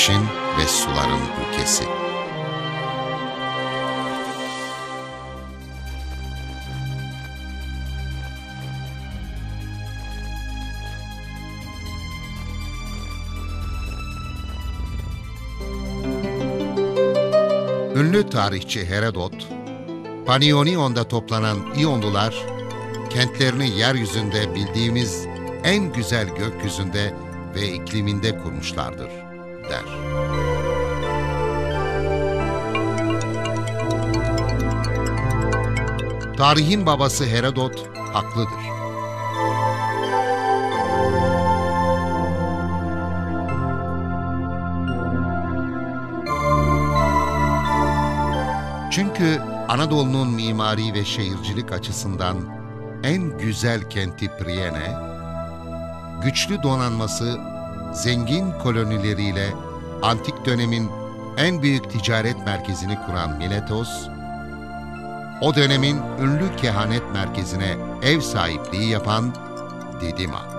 güneşin ve suların ülkesi. Ünlü tarihçi Herodot, Panionios'da toplanan İyonlular, kentlerini yeryüzünde bildiğimiz en güzel gökyüzünde ve ikliminde kurmuşlardır, der. Tarihin babası Herodot haklıdır. Çünkü Anadolu'nun mimari ve şehircilik açısından en güzel kenti Priene, güçlü donanması, zengin kolonileriyle antik dönemin en büyük ticaret merkezini kuran Miletos, o dönemin ünlü kehanet merkezine ev sahipliği yapan Didima.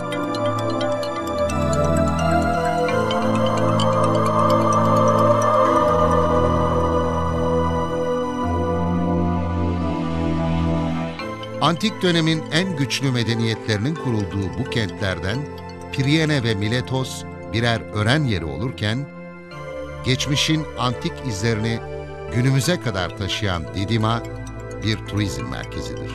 Antik dönemin en güçlü medeniyetlerinin kurulduğu bu kentlerden Priene ve Miletos birer ören yeri olurken, geçmişin antik izlerini günümüze kadar taşıyan Didima bir turizm merkezidir.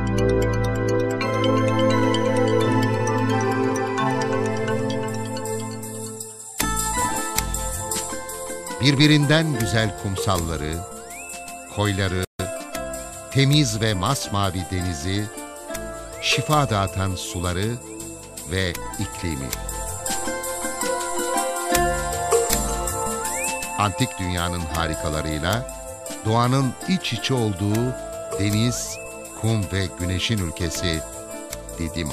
Birbirinden güzel kumsalları, koyları, temiz ve masmavi denizi, şifa dağıtan suları ve iklimi. Antik dünyanın harikalarıyla doğanın iç içe olduğu deniz, kum ve güneşin ülkesi Didima.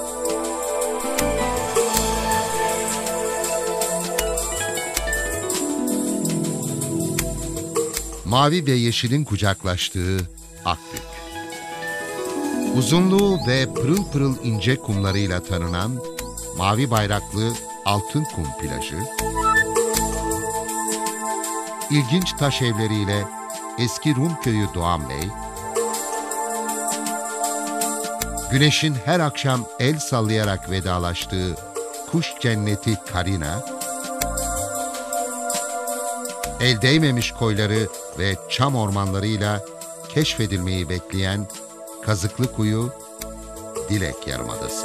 Mavi ve yeşilin kucaklaştığı Akbük. Uzunluğu ve pırıl pırıl ince kumlarıyla tanınan mavi bayraklı Altın Kum plajı, ilginç taş evleriyle eski Rum köyü Doğan Bey, güneşin her akşam el sallayarak vedalaştığı kuş cenneti Karina, el değmemiş koyları ve çam ormanlarıyla keşfedilmeyi bekleyen Kazıklıkuyu, Dilek Yarımadası.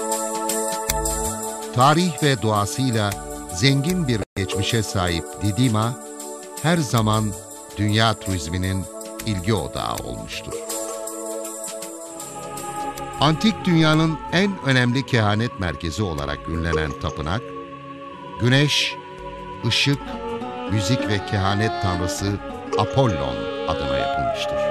Tarih ve doğasıyla zengin bir geçmişe sahip Didima, her zaman dünya turizminin ilgi odağı olmuştur. Antik dünyanın en önemli kehanet merkezi olarak ünlenen tapınak, güneş, ışık, müzik ve kehanet tanrısı Apollon adına yapılmıştır.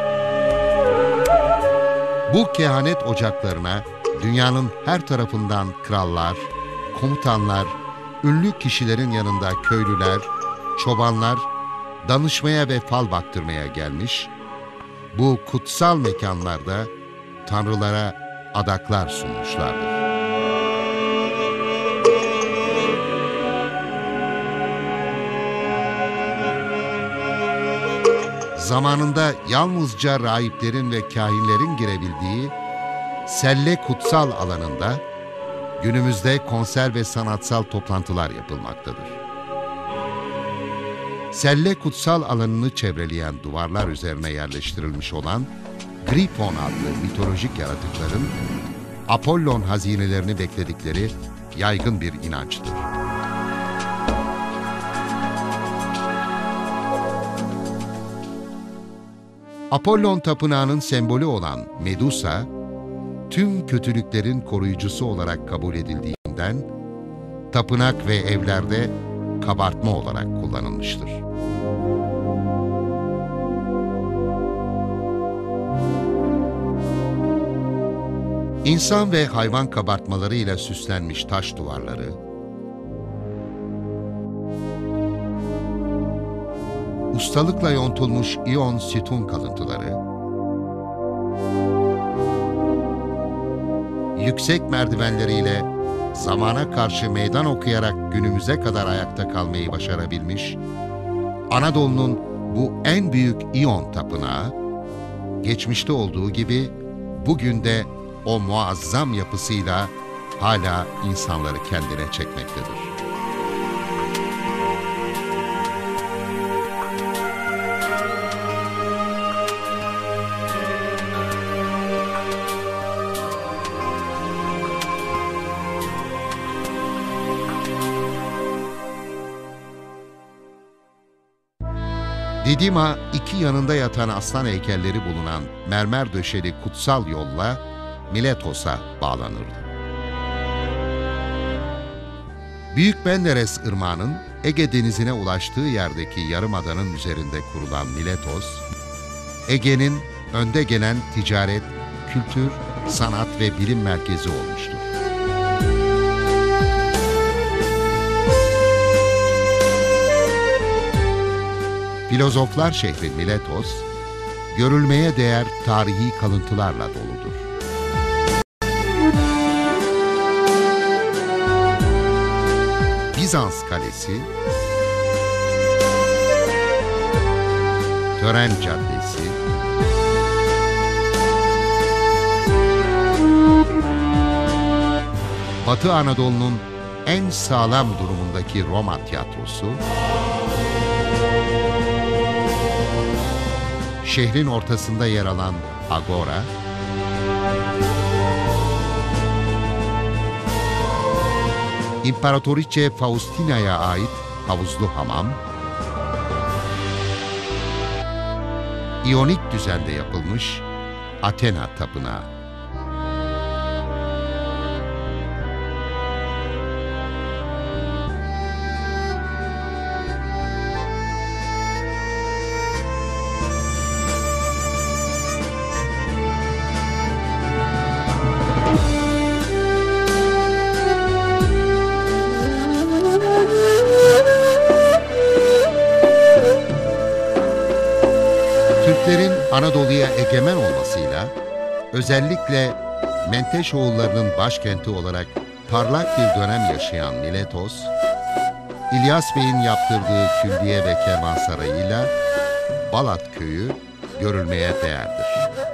Bu kehanet ocaklarına dünyanın her tarafından krallar, komutanlar, ünlü kişilerin yanında köylüler, çobanlar danışmaya ve fal baktırmaya gelmiş, bu kutsal mekanlarda tanrılara adaklar sunmuşlardır. Zamanında yalnızca rahiplerin ve kahinlerin girebildiği Selle kutsal alanında günümüzde konser ve sanatsal toplantılar yapılmaktadır. Selle kutsal alanını çevreleyen duvarlar üzerine yerleştirilmiş olan Grifon adlı mitolojik yaratıkların Apollon hazinelerini bekledikleri yaygın bir inançtır. Apollon tapınağının sembolü olan Medusa, tüm kötülüklerin koruyucusu olarak kabul edildiğinden, tapınak ve evlerde kabartma olarak kullanılmıştır. İnsan ve hayvan kabartmalarıyla süslenmiş taş duvarları, ustalıkla yontulmuş iyon sütun kalıntıları, yüksek merdivenleriyle zamana karşı meydan okuyarak günümüze kadar ayakta kalmayı başarabilmiş, Anadolu'nun bu en büyük İyon tapınağı, geçmişte olduğu gibi bugün de o muazzam yapısıyla hala insanları kendine çekmektedir. Didima, iki yanında yatan aslan heykelleri bulunan mermer döşeli kutsal yolla Miletos'a bağlanırdı. Büyük Menderes Irmağı'nın Ege Denizi'ne ulaştığı yerdeki yarımadanın üzerinde kurulan Miletos, Ege'nin önde gelen ticaret, kültür, sanat ve bilim merkezi olmuştur. Filozoflar şehri Miletos, görülmeye değer tarihi kalıntılarla doludur. Bizans Kalesi, Tören Caddesi, Batı Anadolu'nun en sağlam durumundaki Roma Tiyatrosu, şehrin ortasında yer alan Agora, İmparatoriçe Faustina'ya ait havuzlu hamam, İyonik düzende yapılmış Athena Tapınağı. Türklerin Anadolu'ya egemen olmasıyla, özellikle Menteşoğullarının başkenti olarak parlak bir dönem yaşayan Miletos, İlyas Bey'in yaptırdığı külliye ve kervansarayıyla Balat köyü görülmeye değerdir.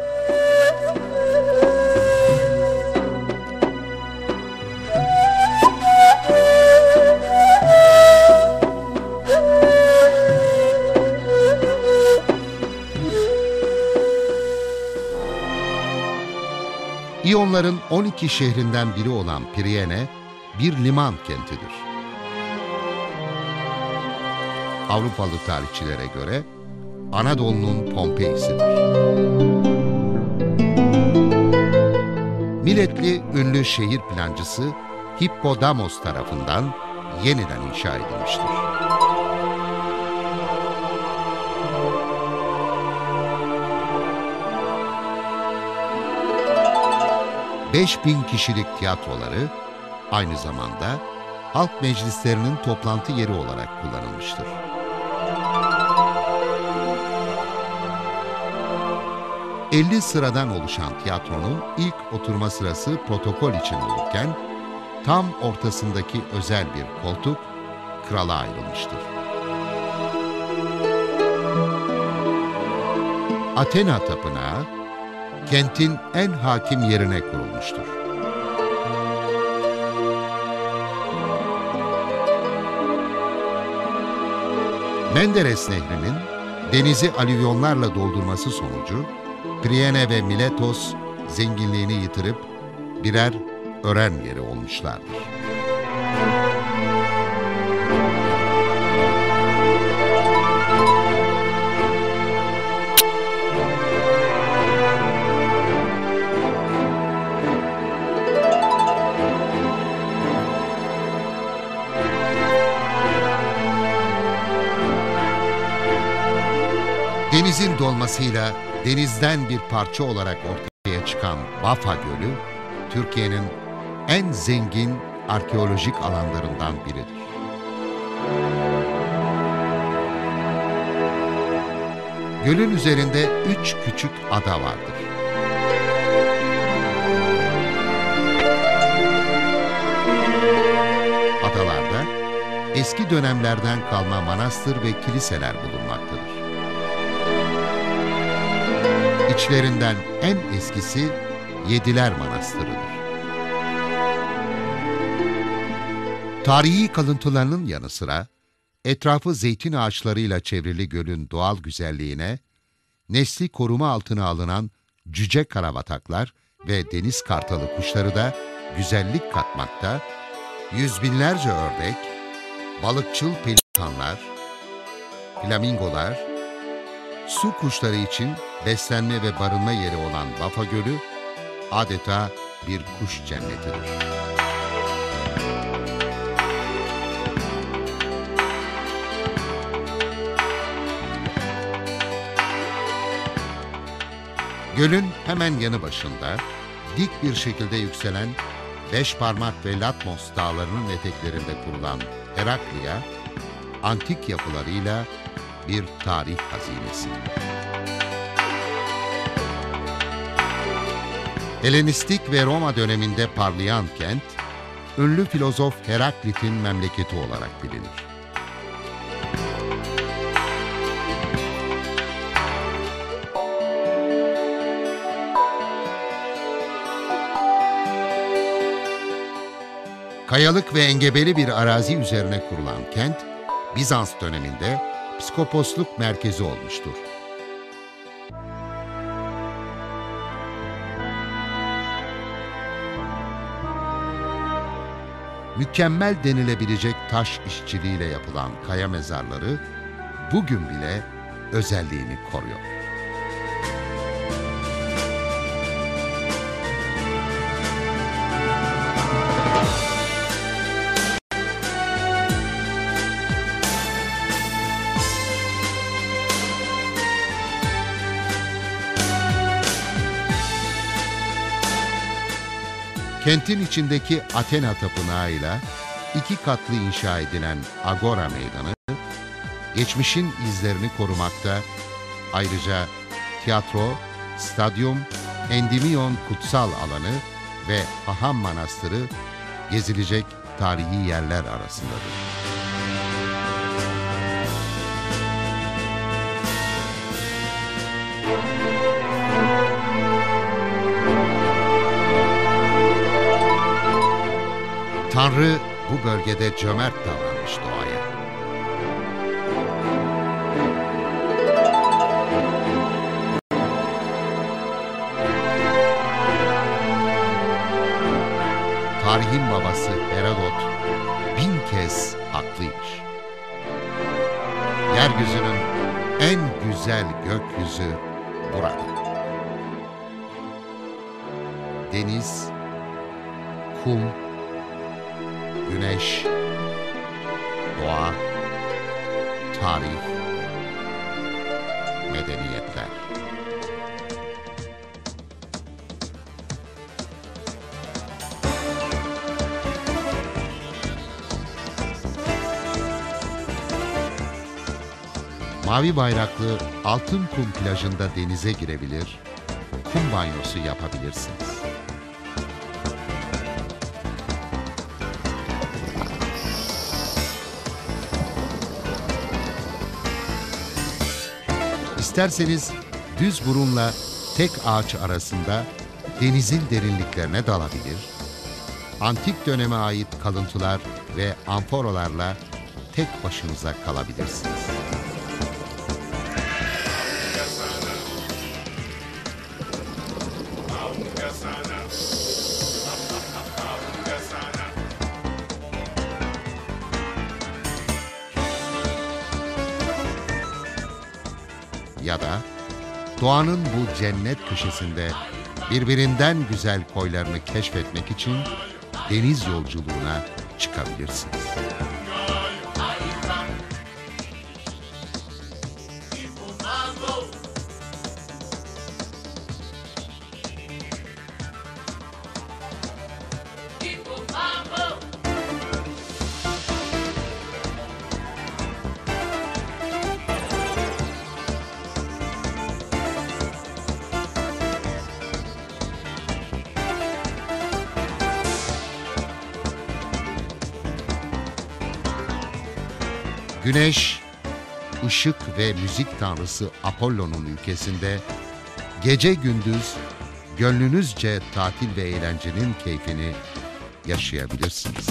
İyonların 12 şehrinden biri olan Priene, bir liman kentidir. Avrupalı tarihçilere göre Anadolu'nun Pompei'sidir. Miletli ünlü şehir plancısı Hippodamos tarafından yeniden inşa edilmiştir. 5.000 kişilik tiyatroları aynı zamanda halk meclislerinin toplantı yeri olarak kullanılmıştır. ...50 sıradan oluşan tiyatronun ilk oturma sırası protokol için olurken... ...tam ortasındaki özel bir koltuk krala ayrılmıştır. Athena Tapınağı, kentin en hakim yerine kurulmuştur. Menderes Nehri'nin denizi alüvyonlarla doldurması sonucu Priene ve Miletos zenginliğini yitirip birer ören yeri olmuşlardır. Denizin dolmasıyla denizden bir parça olarak ortaya çıkan Vafa Gölü, Türkiye'nin en zengin arkeolojik alanlarından biridir. Gölün üzerinde 3 küçük ada vardır. eski dönemlerden kalma manastır ve kiliseler bulunmaktadır. İçlerinden en eskisi Yediler Manastırı'dır. Tarihi kalıntılarının yanı sıra, etrafı zeytin ağaçlarıyla çevrili gölün doğal güzelliğine, nesli koruma altına alınan cüce karabataklar ve deniz kartalı kuşları da güzellik katmakta, yüz binlerce ördek, balıkçıl pelikanlar, flamingolar, su kuşları için beslenme ve barınma yeri olan Bafa Gölü adeta bir kuş cennetidir. Gölün hemen yanı başında, dik bir şekilde yükselen Beşparmak ve Latmos dağlarının eteklerinde kurulan Heraklia, antik yapılarıyla bir tarih hazinesi. Helenistik ve Roma döneminde parlayan kent, ünlü filozof Heraklit'in memleketi olarak bilinir. Kayalık ve engebeli bir arazi üzerine kurulan kent, Bizans döneminde psikoposluk merkezi olmuştur. Mükemmel denilebilecek taş işçiliğiyle yapılan kaya mezarları bugün bile özelliğini koruyor. Kentin içindeki Athena Tapınağı'yla 2 katlı inşa edilen Agora Meydanı, geçmişin izlerini korumakta, ayrıca tiyatro, stadyum, Endimion Kutsal Alanı ve Haham Manastırı gezilecek tarihi yerler arasındadır. Tanrı bu bölgede cömert davranmış doğaya. Tarihin babası Herodot 1000 kez haklıymış. Yeryüzünün en güzel gökyüzü burada. Deniz, kum, güneş, doğa, tarih, medeniyetler. Mavi bayraklı Altın Kum plajında denize girebilir, kum banyosu yapabilirsiniz. İsterseniz düz burunla tek ağaç arasında denizin derinliklerine dalabilir, antik döneme ait kalıntılar ve amforalarla tek başınıza kalabilirsiniz. Ya da doğanın bu cennet köşesinde birbirinden güzel koylarını keşfetmek için deniz yolculuğuna çıkabilirsiniz. Güneş, ışık ve müzik tanrısı Apollon'un ülkesinde gece gündüz gönlünüzce tatil ve eğlencenin keyfini yaşayabilirsiniz.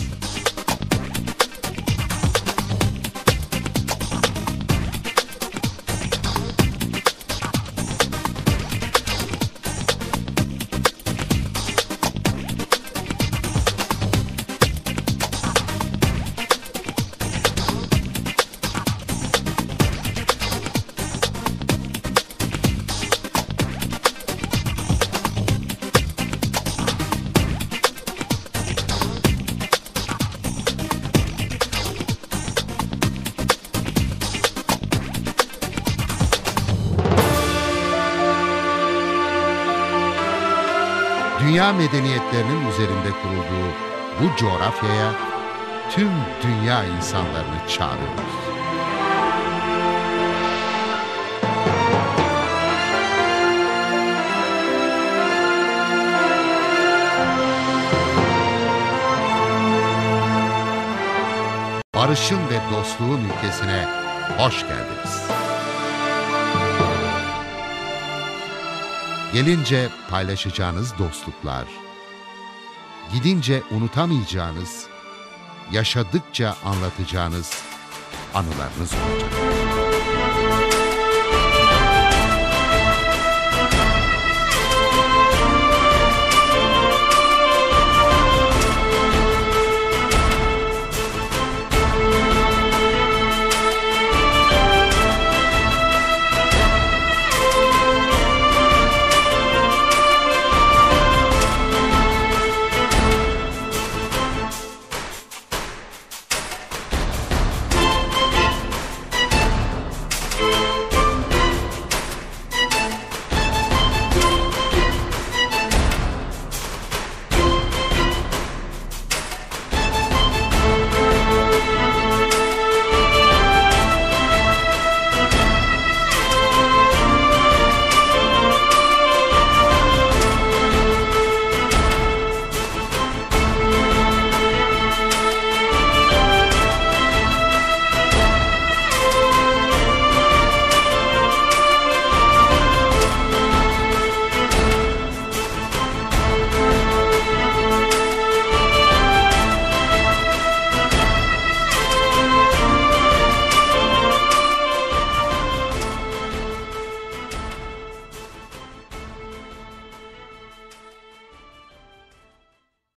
Dünya medeniyetlerinin üzerinde kurulduğu bu coğrafyaya tüm dünya insanlarını çağırıyoruz. Barışın ve dostluğun ülkesine hoş geldiniz. Gelince paylaşacağınız dostluklar, gidince unutamayacağınız, yaşadıkça anlatacağınız anılarınız olacak.